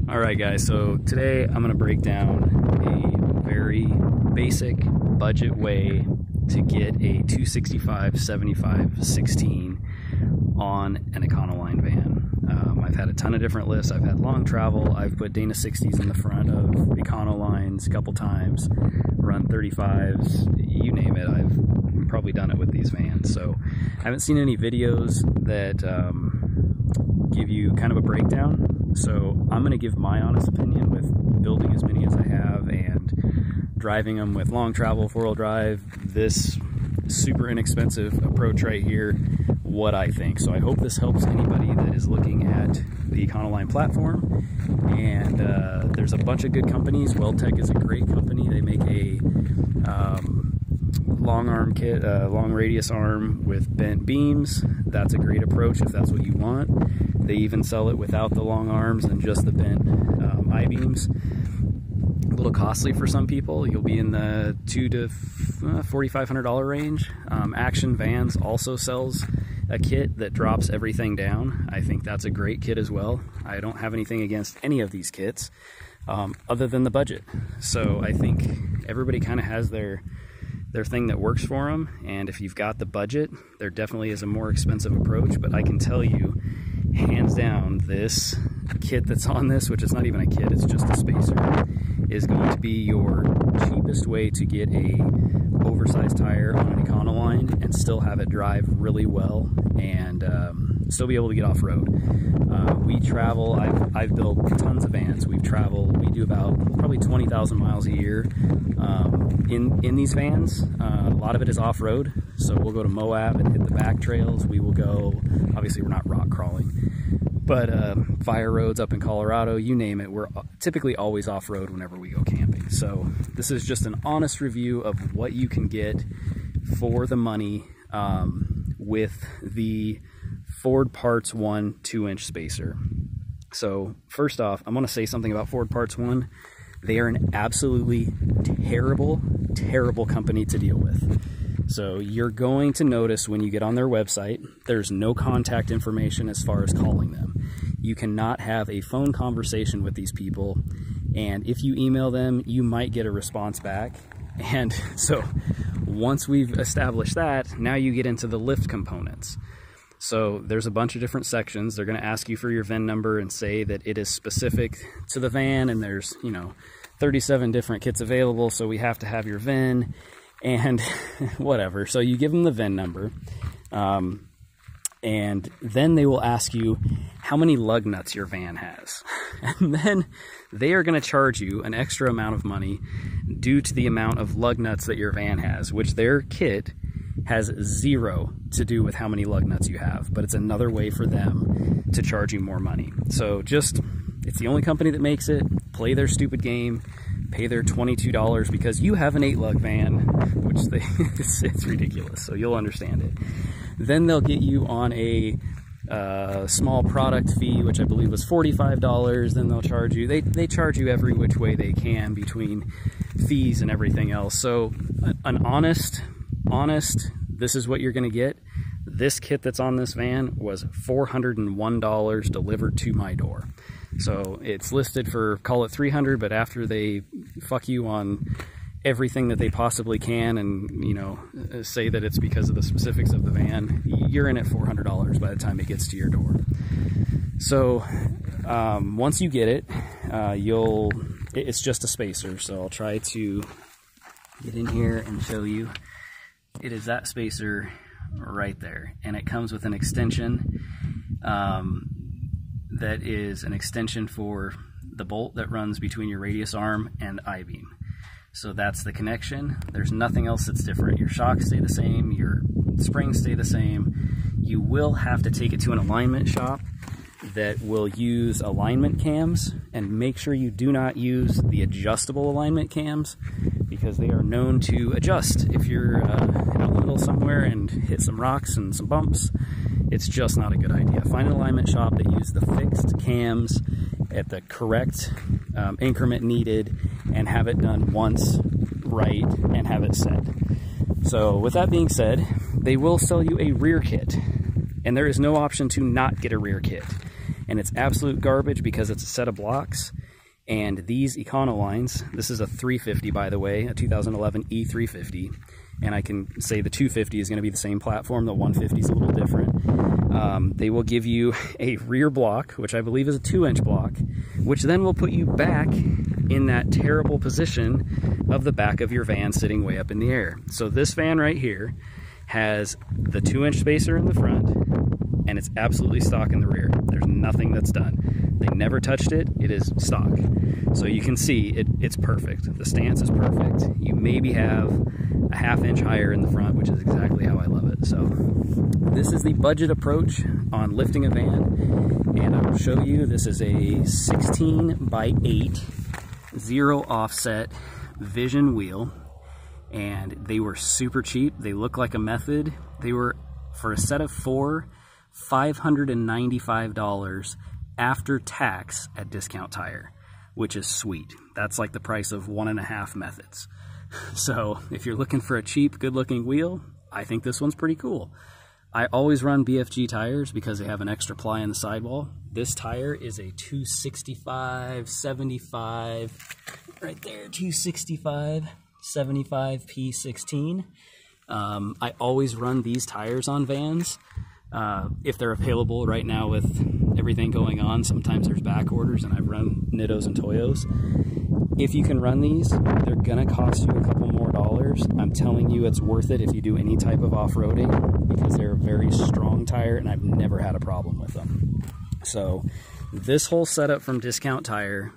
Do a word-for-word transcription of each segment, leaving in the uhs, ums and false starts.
Alright guys, so today I'm going to break down a very basic budget way to get a two sixty-five seventy-five sixteen on an Econoline van. Um, I've had a ton of different lists. I've had long travel. I've put Dana sixties in the front of Econolines a couple times, run thirty-fives, you name it. I've probably done it with these vans. So I haven't seen any videos that um, give you kind of a breakdown. So I'm going to give my honest opinion with building as many as I have and driving them with long travel, four-wheel drive, this super inexpensive approach right here, what I think. So I hope this helps anybody that is looking at the Econoline platform. And uh, there's a bunch of good companies. Weldtech is a great company. They make a um, long arm kit, uh, long radius arm with bent beams. That's a great approach if that's what you want. They even sell it without the long arms and just the bent um, I-beams. A little costly for some people. You'll be in the two to forty-five hundred dollar range. Um, Action Vans also sells a kit that drops everything down. I think that's a great kit as well. I don't have anything against any of these kits um, other than the budget. So I think everybody kind of has their their thing that works for them. And if you've got the budget, there definitely is a more expensive approach. But I can tell you, hands down, this kit that's on this, which is not even a kit, it's just a spacer, is going to be your cheapest way to get a oversized tire on an Econoline and still have it drive really well and um, still be able to get off-road. Uh, we travel, I've, I've built tons of vans. We've traveled, we do about probably twenty thousand miles a year um, in, in these vans. Uh, a lot of it is off-road, so we'll go to Moab and hit the back trails. We will go, obviously we're not rock crawling, but uh, fire roads up in Colorado, you name it, we're typically always off-road whenever we go camping. So this is just an honest review of what you can get for the money um, with the Fordpartsone two inch spacer. So first off, I'm going to say something about Fordpartsone. They are an absolutely terrible, terrible company to deal with. So you're going to notice when you get on their website, there's no contact information as far as calling them. You cannot have a phone conversation with these people, and if you email them, you might get a response back. And so once we've established that, now you get into the lift components. So there's a bunch of different sections. They're going to ask you for your V I N number and say that it is specific to the van, and there's, you know, thirty-seven different kits available, so we have to have your V I N and whatever. So you give them the V I N number, um, and then they will ask you how many lug nuts your van has. And then they are going to charge you an extra amount of money due to the amount of lug nuts that your van has, which their kit has zero to do with how many lug nuts you have, but it's another way for them to charge you more money. So just, it's the only company that makes it. Play their stupid game, pay their twenty-two dollars because you have an eight lug van, which they, it's, it's ridiculous, so you'll understand it. Then they'll get you on a uh, small product fee, which I believe was forty-five dollars. Then they'll charge you, they, they charge you every which way they can between fees and everything else. So an honest, honest, this is what you're going to get. This kit that's on this van was four hundred one dollars delivered to my door. So it's listed for, call it three hundred, but after they fuck you on everything that they possibly can and, you know, say that it's because of the specifics of the van, you're in at four hundred dollars by the time it gets to your door. So um, once you get it, uh, you'll, it's just a spacer. So I'll try to get in here and show you. It is that spacer right there, and it comes with an extension um, that is an extension for the bolt that runs between your radius arm and I-beam. So that's the connection. There's nothing else that's different. Your shocks stay the same, your springs stay the same. You will have to take it to an alignment shop that will use alignment cams, and make sure you do not use the adjustable alignment cams because they are known to adjust. If you're uh, out in the middle somewhere and hit some rocks and some bumps, it's just not a good idea. Find an alignment shop that uses the fixed cams at the correct um, increment needed and have it done once right and have it set. So with that being said, they will sell you a rear kit, and there is no option to not get a rear kit. and it's absolute garbage because it's a set of blocks. And these Econolines, this is a three fifty by the way, a two thousand eleven E three fifty, and I can say the two fifty is going to be the same platform, the one fifty is a little different. Um, they will give you a rear block, which I believe is a two inch block, which then will put you back in that terrible position of the back of your van sitting way up in the air. So this van right here has the two inch spacer in the front, and it's absolutely stock in the rear. There's nothing that's done. They never touched it. It is stock. So you can see it, it's perfect. The stance is perfect. You maybe have a half inch higher in the front, which is exactly how I love it. So this is the budget approach on lifting a van, and I will show you. This is a sixteen by eight zero offset Vision wheel, and they were super cheap. They look like a Method. They were, for a set of four, five hundred ninety-five dollars after tax at Discount Tire, which is sweet. That's like the price of one and a half Methods. So if you're looking for a cheap, good looking wheel, I think this one's pretty cool. I always run B F G tires because they have an extra ply in the sidewall. This tire is a two sixty-five seventy-five, right there, two sixty-five seventy-five P sixteen. Um, I always run these tires on vans uh, if they're available right now with everything going on. Sometimes there's back orders, and I've run Nittos and Toyos. If you can run these, they're gonna cost you a couple more dollars. I'm telling you, it's worth it if you do any type of off-roading, because they're a very strong tire and I've never had a problem with them. So this whole setup from Discount Tire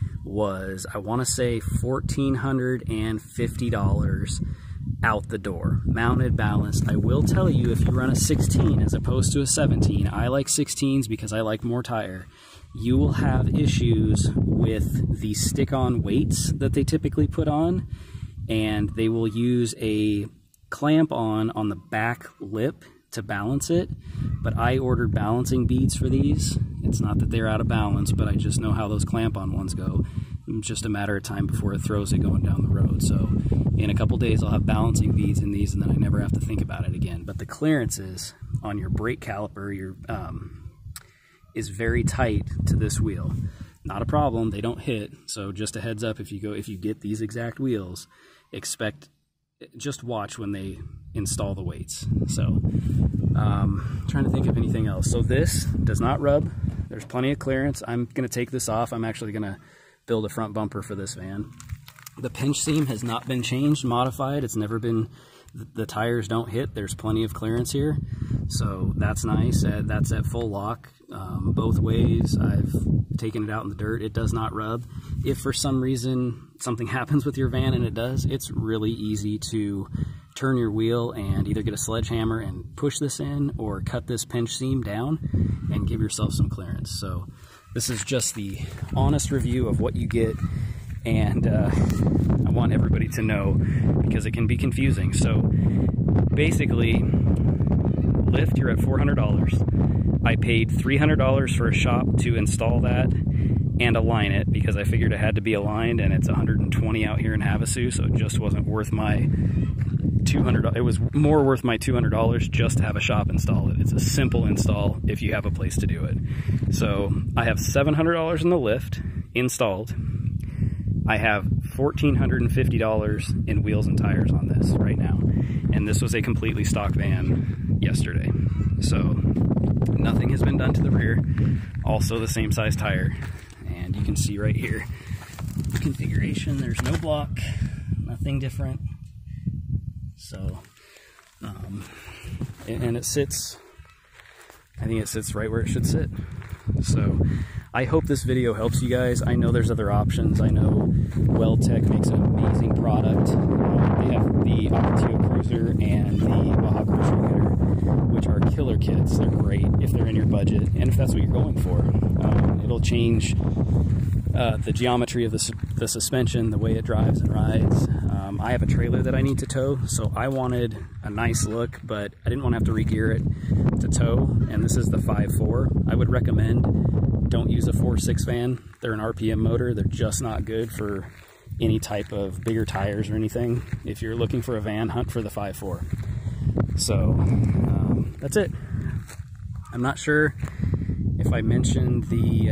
was, I wanna say, fourteen hundred fifty dollars out the door, mounted, balanced. I will tell you, if you run a sixteen as opposed to a seventeen, I like sixteens because I like more tire, you will have issues with the stick-on weights that they typically put on, and they will use a clamp on on the back lip to balance it. But I ordered balancing beads for these. It's not that they're out of balance, but I just know how those clamp-on ones go. It's just a matter of time before it throws it going down the road. So in a couple days I'll have balancing beads in these, and then I never have to think about it again. But the clearances on your brake caliper, your um, is very tight to this wheel. Not a problem, they don't hit. So just a heads up, if you go, if you get these exact wheels, expect, just watch when they install the weights. So um, trying to think of anything else. So this does not rub. There's plenty of clearance. I'm gonna take this off. I'm actually gonna build a front bumper for this van. The pinch seam has not been changed, modified. It's never been, the tires don't hit. There's plenty of clearance here. So that's nice. Uh, that's at full lock um, both ways. I've taken it out in the dirt. It does not rub. If for some reason something happens with your van, and it does, it's really easy to turn your wheel and either get a sledgehammer and push this in, or cut this pinch seam down and give yourself some clearance. So this is just the honest review of what you get, and uh, I want everybody to know, because it can be confusing. So basically, lift, you're at four hundred dollars. I paid three hundred dollars for a shop to install that and align it, because I figured it had to be aligned, and it's one hundred twenty out here in Havasu, so it just wasn't worth my two hundred dollars. It was more worth my two hundred dollars just to have a shop install it. It's a simple install if you have a place to do it. So I have seven hundred dollars in the lift installed. I have one thousand four hundred fifty dollars in wheels and tires on this right now. And this was a completely stock van yesterday. So nothing has been done to the rear. Also the same size tire. And you can see right here, configuration, there's no block, nothing different. So, um, and it sits, I think it sits right where it should sit. So I hope this video helps you guys. I know there's other options. I know Weldtech makes an amazing product. Um, they have the Apertio Cruiser and the Baja Cruiser Hitter, which are killer kits. They're great if they're in your budget, and if that's what you're going for. Um, it'll change uh, the geometry of the, su the suspension, the way it drives and rides. Um, I have a trailer that I need to tow, so I wanted a nice look, but I didn't want to have to re-gear it to tow, and this is the five four. I would recommend, don't use a four six van. They're an R P M motor. They're just not good for any type of bigger tires or anything. If you're looking for a van, hunt for the five four. So um, that's it. I'm not sure if I mentioned the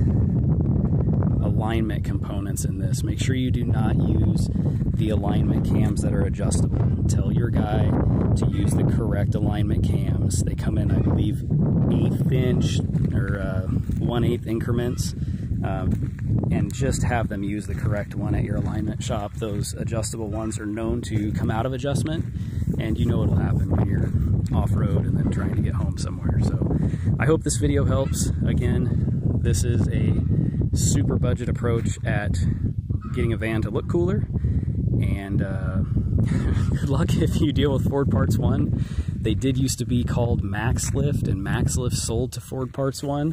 uh, alignment components in this, make sure you do not use the alignment cams that are adjustable. Tell your guy to use the correct alignment cams. They come in, I believe, eighth inch or uh, one eighth increments, um, and just have them use the correct one at your alignment shop. Those adjustable ones are known to come out of adjustment, and you know what'll happen when you're off-road and then trying to get home somewhere. So I hope this video helps. Again, this is a super budget approach at getting a van to look cooler, and uh, good luck if you deal with Fordpartsone. They did used to be called Maxxlift, and Maxxlift sold to Fordpartsone.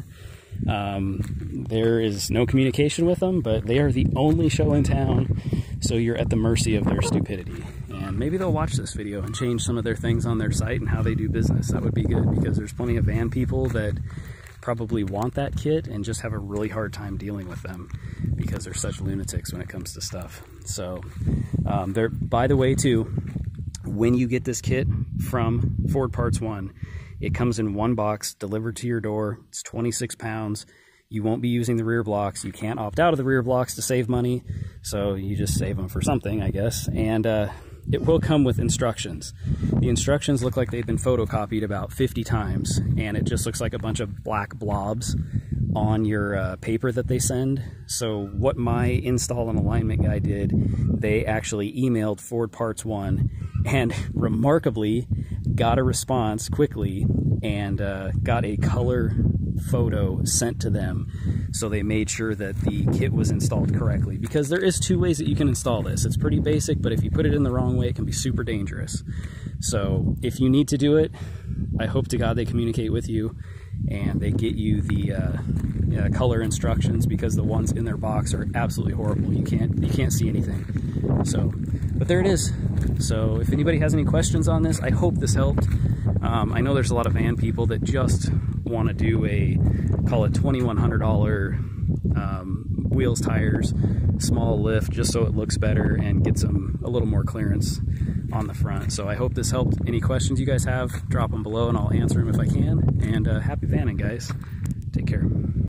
Um, there is no communication with them, but they are the only show in town, so you're at the mercy of their stupidity. And maybe they'll watch this video and change some of their things on their site and how they do business. That would be good, because there's plenty of van people that probably want that kit and just have a really hard time dealing with them because they're such lunatics when it comes to stuff. So um, they're, by the way too, when you get this kit from Fordpartsone, it comes in one box delivered to your door. It's twenty-six pounds. You won't be using the rear blocks. You can't opt out of the rear blocks to save money, so you just save them for something, I guess. And uh, it will come with instructions. The instructions look like they've been photocopied about fifty times, and it just looks like a bunch of black blobs on your uh, paper that they send. So what my install and alignment guy did, they actually emailed Fordpartsone and remarkably got a response quickly and uh, got a color photo sent to them, so they made sure that the kit was installed correctly, because there is two ways that you can install this. It's pretty basic, but if you put it in the wrong way, it can be super dangerous. So if you need to do it, I hope to God they communicate with you and they get you the uh, yeah, color instructions, because the ones in their box are absolutely horrible. You can't you can't see anything. So, but there it is. So if anybody has any questions on this, I hope this helped. Um, I know there's a lot of van people that just want to do a, call it twenty-one hundred dollar um, wheels, tires, small lift, just so it looks better and gets them a little more clearance on the front. So I hope this helped. Any questions you guys have, drop them below and I'll answer them if I can. And uh, happy vanning, guys. Take care.